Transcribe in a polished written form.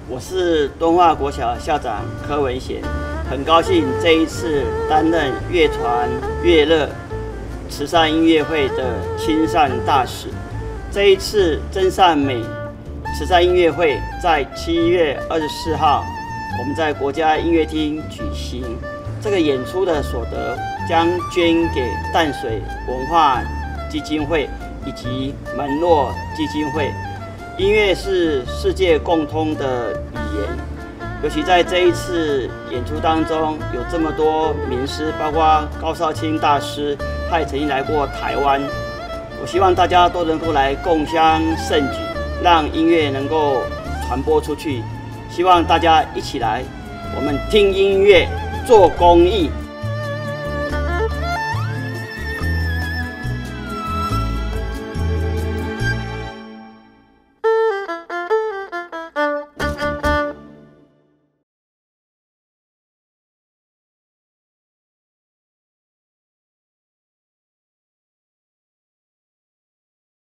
我是敦化国小校长柯文贤，很高兴这一次担任乐团乐乐慈善音乐会的亲善大使。这一次真善美慈善音乐会在7月24号，我们在国家音乐厅举行。这个演出的所得将捐给淡水文化基金会以及门诺基金会。音乐是世界共通的语言，尤其在这一次演出当中，有这么多名师，包括高少卿大师，他也曾经来过台湾。我希望大家都能够来共襄盛举，让音乐能够传播出去。希望大家一起来，我们听音乐，做公益。